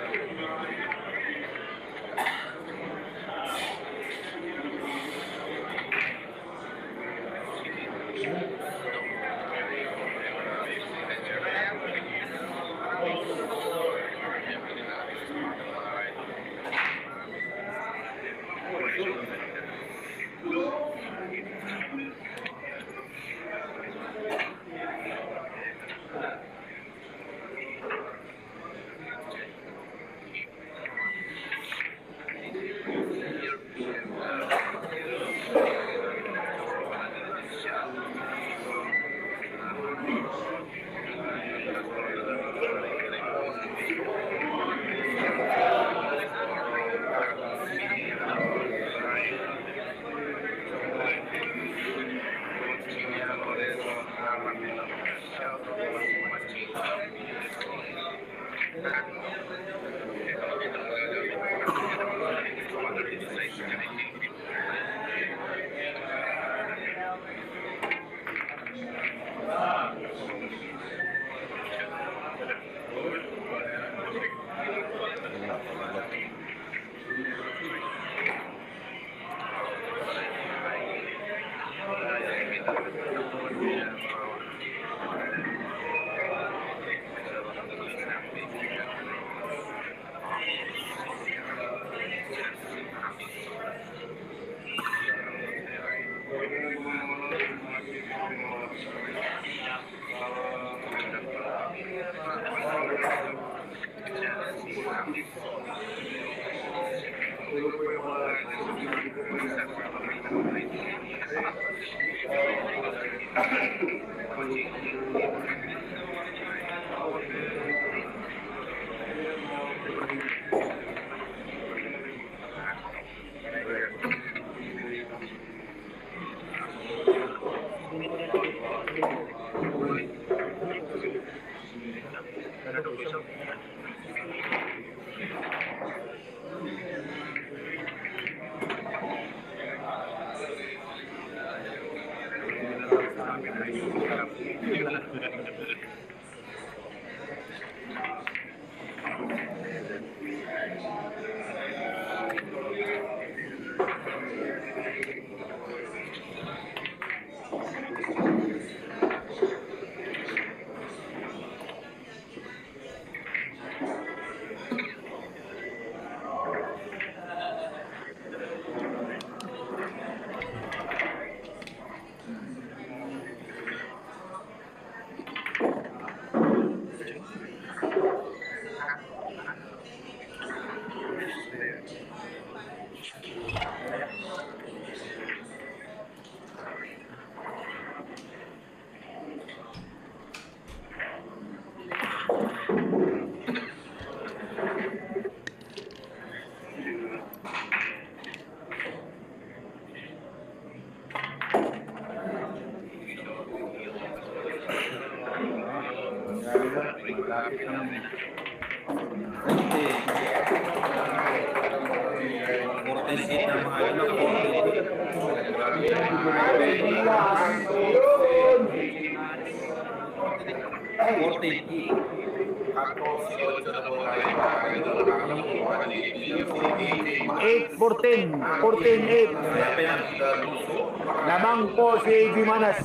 Lamang po si AJ Manas.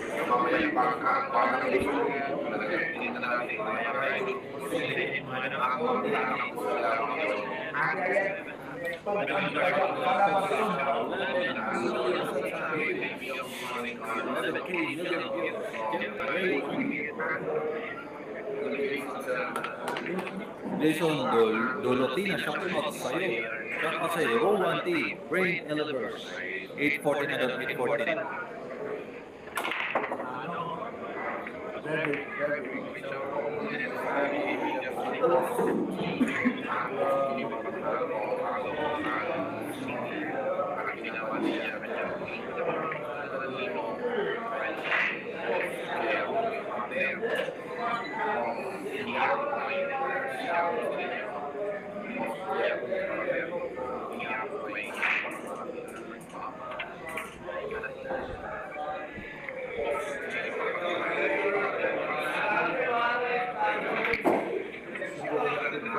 Jason Dolotina, shoutout sa'yo. Shoutout sa'yo. Row 1T, Brain Elevers. 814 and 814.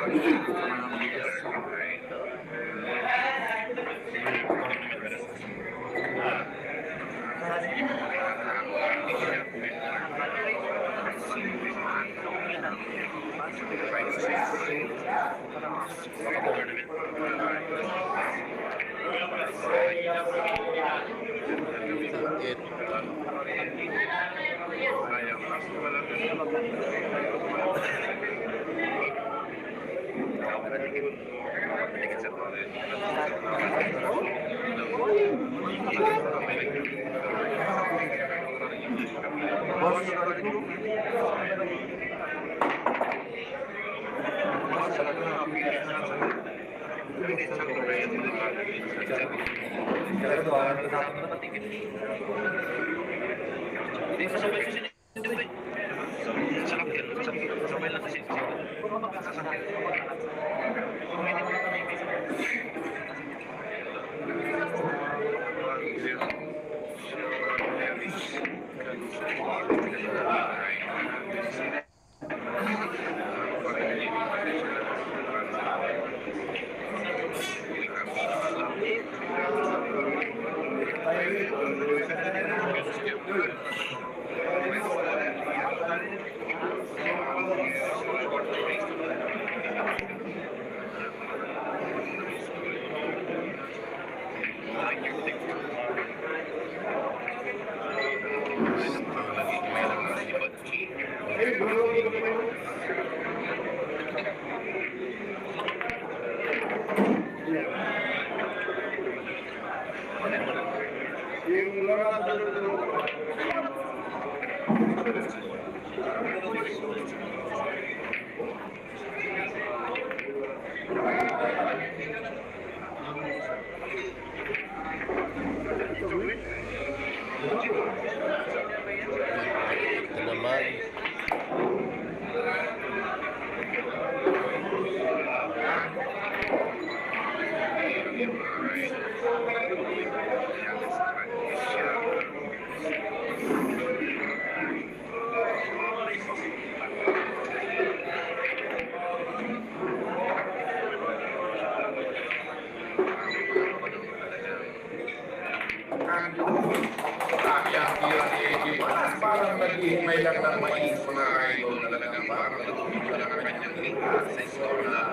Parang nag-iimay lang ng mais mga idol talagang parang nag-iimay lang ang kanyang likas sa store na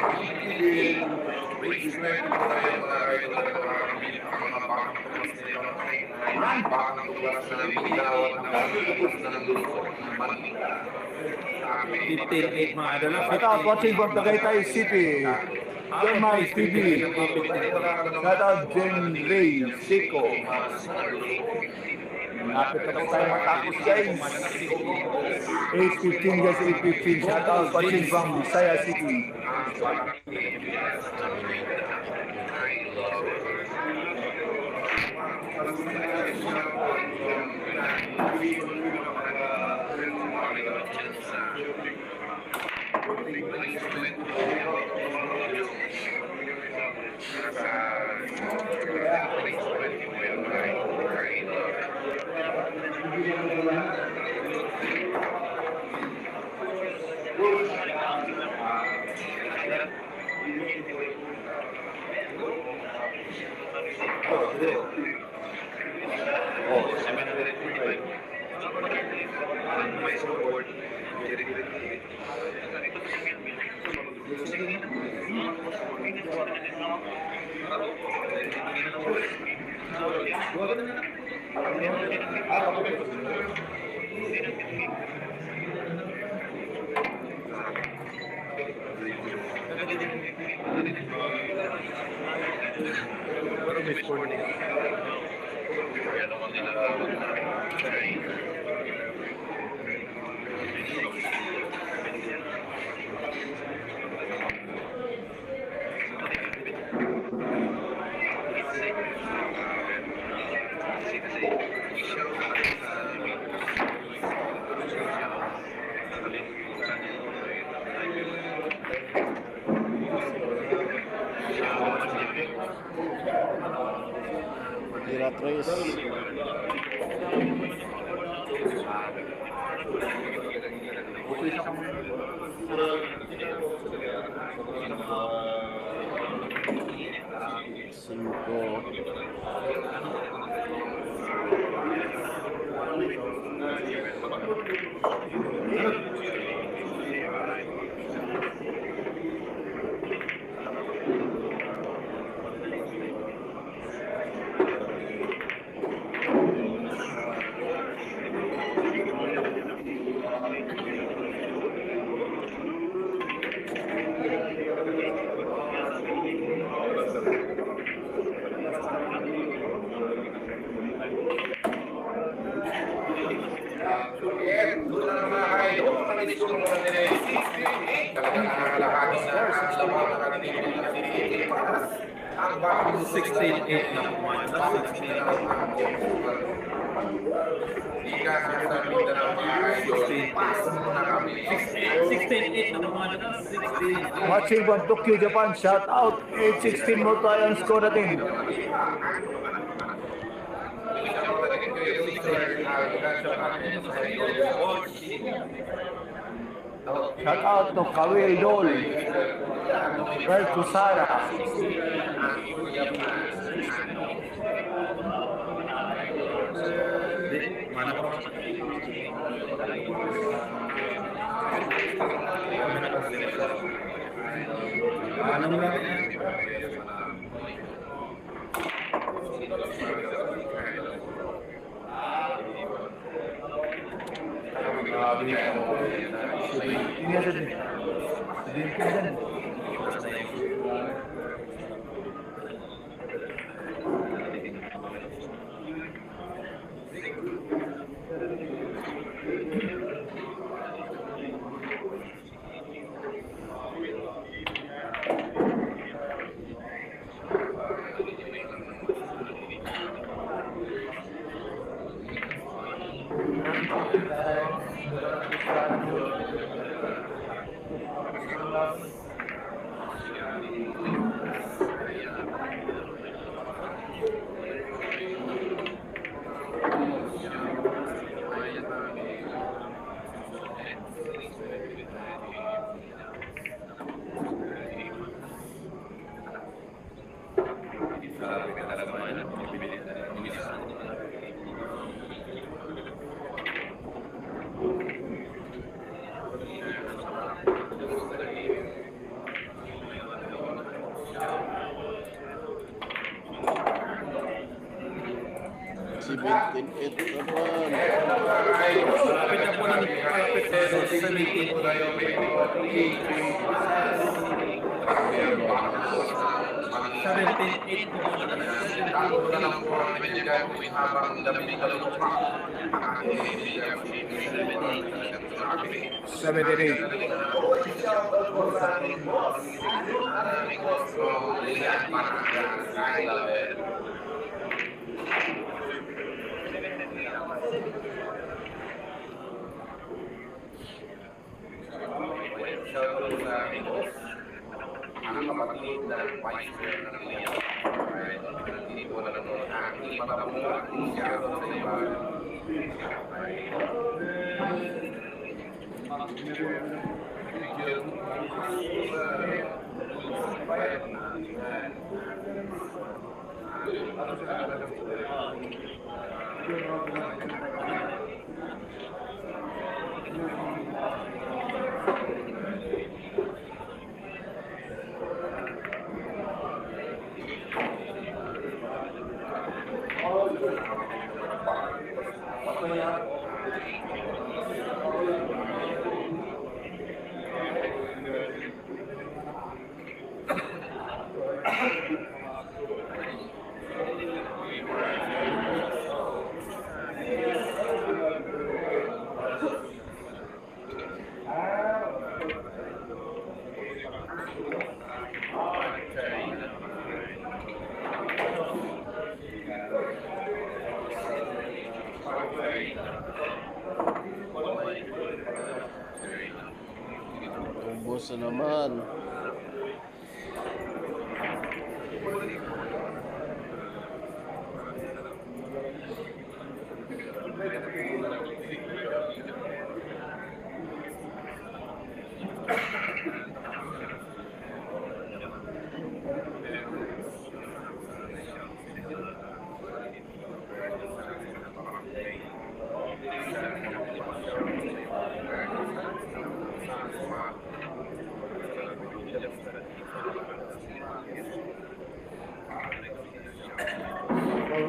hindi basement ko na yung mga idol na parang mga bakang tulas na yun bakang tulas na binawan na tulas na ng luto ng mantika 15-8 mga idol. Shout out watching from Tagaytay City. John Mike TV. Shout out Jen Ray Seco. Lapit na po tayo matapos guys. 8:15 guys, 8:15. Shout out watching from Visaya City. isa kong Cinco. Ang 16-8 na pumunta. 16-8. Ika sa sabitan ng mga idol, pasok na kami. 16-8 na pumunta. 16. Watching from Tokyo, Japan. Shout out. 8-16 mo tayo ang score natin. Shout out to Kawil Dol. Well to Sara. Mana ko? Ano mo na? Ini ada nih. Sedikit. Malapit na po ng malapit na 17. Ang kapatid na vice chair ng mga hindi ko na nanonood ang aking mga bunga siya sa iba. Ubos na naman.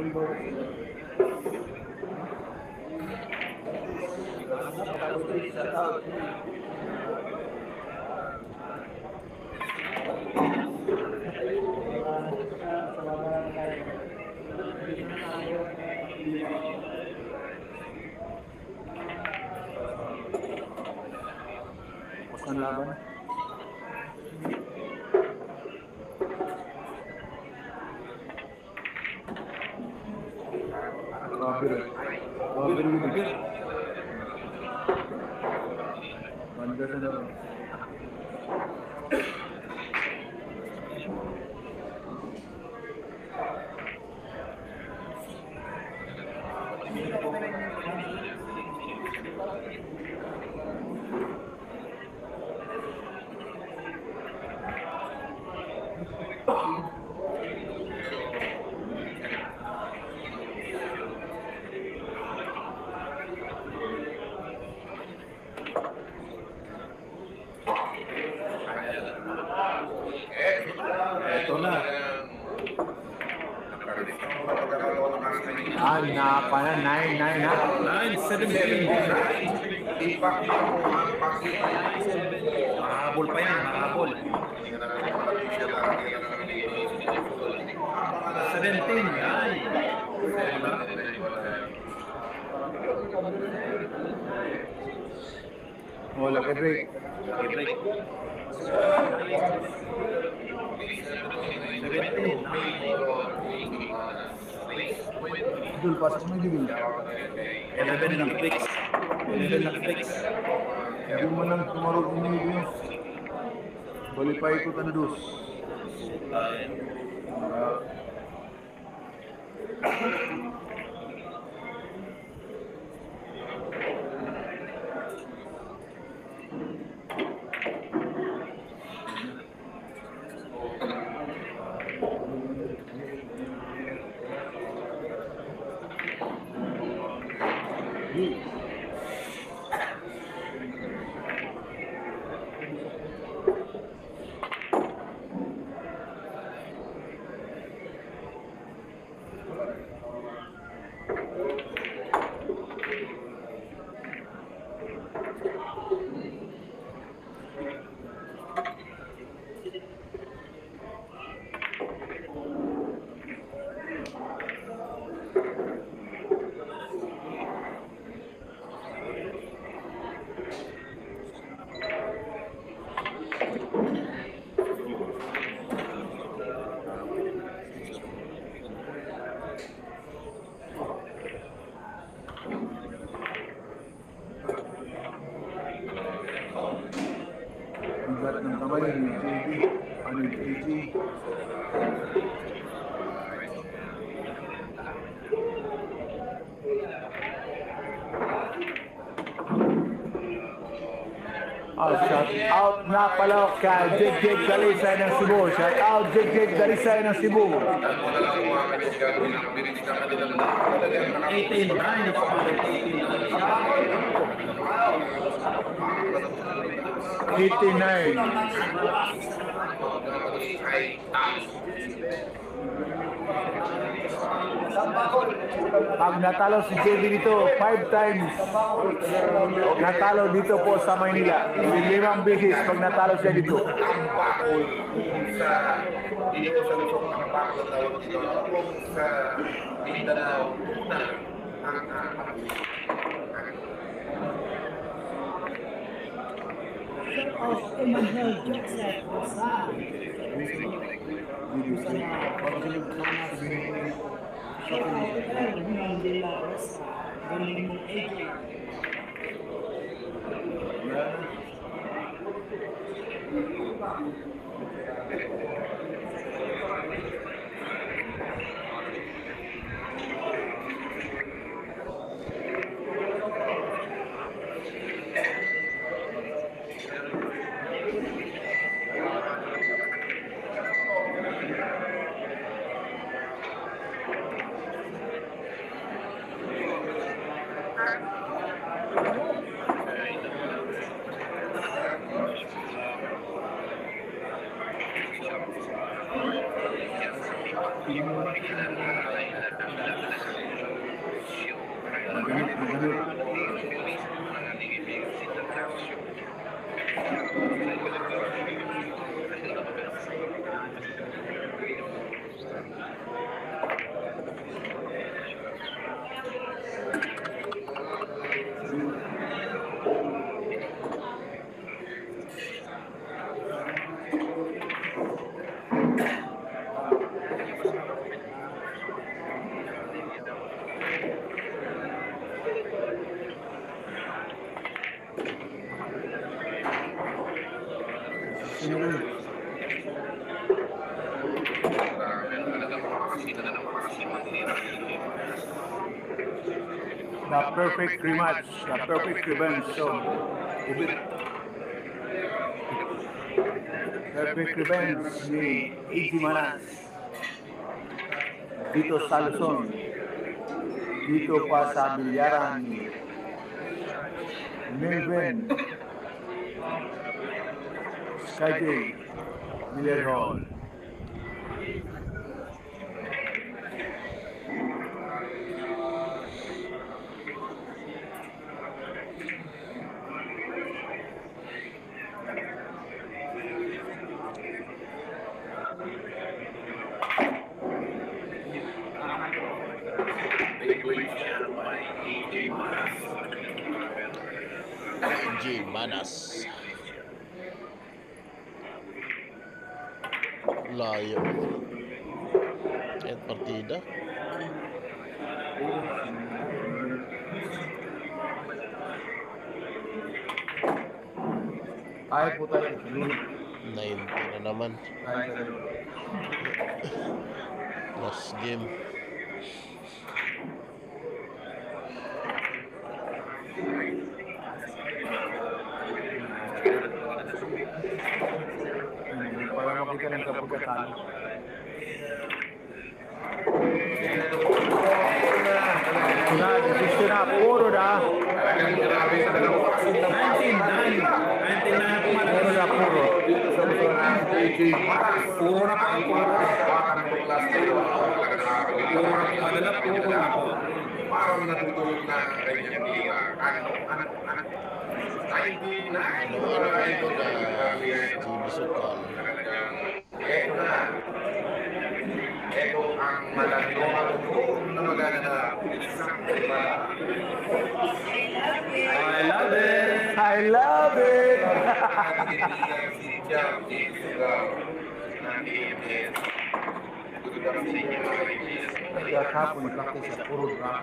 Tapos ang laban. Grabe. Banda sa laro. Ito na. Napa na, 9-9 na. 9-17. Impact mo ang pag-ibig. Mahabol pa yan, mahabol. 17, ay. Wala ka break. I-break. 17, Dul, pasok mo yung 11 ng fix. 11 ng fix. Hindi mo nang tumarog yung video. Balipay ko tanadus. Bigat ng kamay ni JB. Ano yung JB? Shout out na pala kay Jig Dalisay ng Cebu. Shout out Jig Dalisay ng Cebu. 18, 9. 89. Pag natalo si JB dito, 5 times natalo dito po sa Maynila. 5 beses pag natalo siya dito. Ang bakol sa dito sa Luzon, ang bakol tawag dito sa Mindanao na ang Maganit, maganit. The perfect rematch, the perfect revenge. So, perfect revenge ni AJ Manas dito sa Luzon, dito pa sa bilyaran ni Melvin SkyJ Miller Hall. G. Manas. Layo. At partida. Ay po tayo. 90 na naman. Last game. Para makita ng kapagkatalo. Na, desisyon na, puro na. Puro na, puro. Puro na ang puro. Parang natutulog na ang kanyang liga. Ito na. Ito ang malalong na maganda. I love it! I love it! Kaya kapon practice sa puro rock.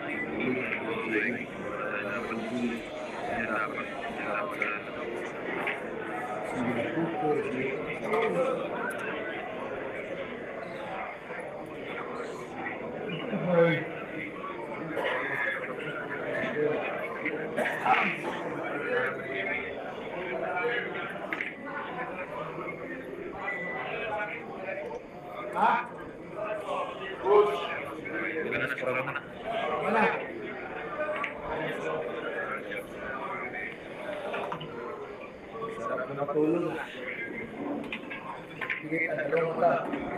Sarap na matulog. Sige, ano mo ta?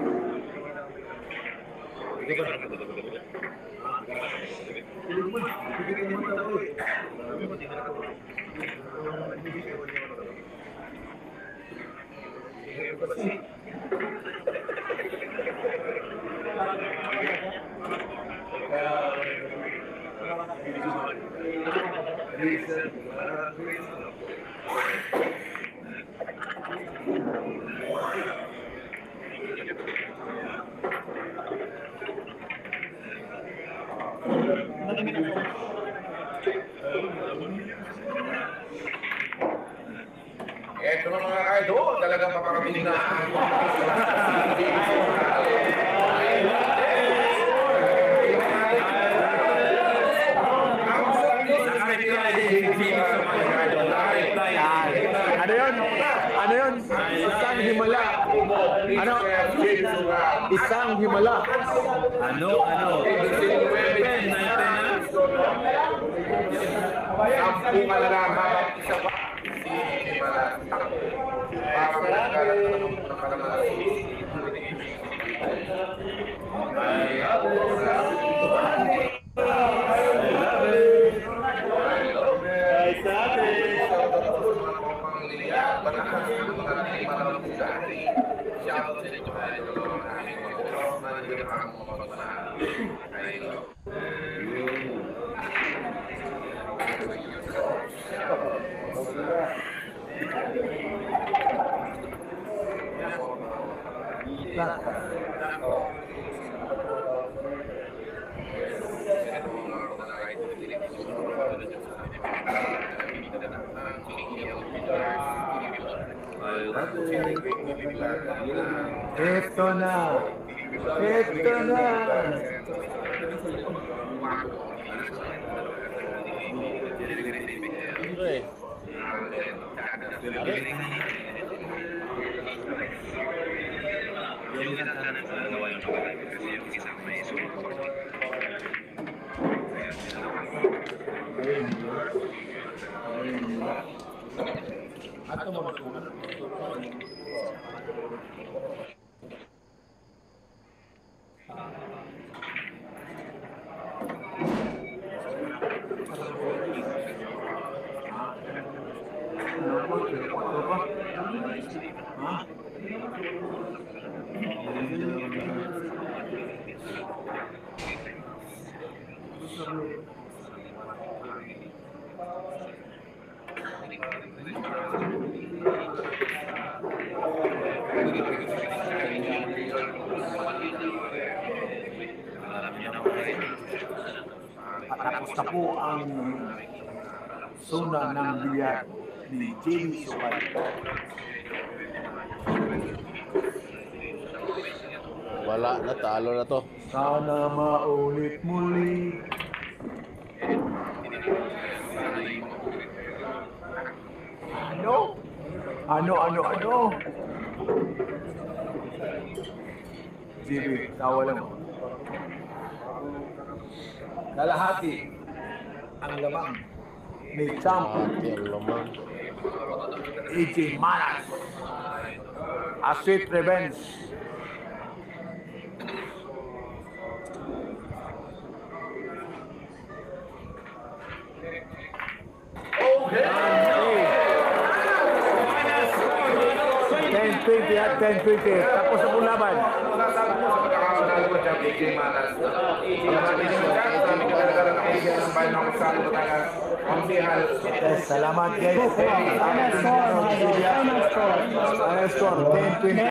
Ito na mga idol, talagang papakabili na. Ano yun? Ano yun? Isang himala. Ano? Isang himala. Ano? Sampu ka na lang, habang isa pa. Ito na. Ito na. Pre. Tapos na po ang zona ng bilyar ni Jamie Sukat. Wala, natalo na to. Sana maulit muli. Ano? Jamie, tawa lang. Kalahati ang lamang ni Champ Hati ang lamang. AJ Manas. A sweet revenge. Okay. 10-20 at 10-20. Tapos ang laban. Salamat guys. Final score 10-20.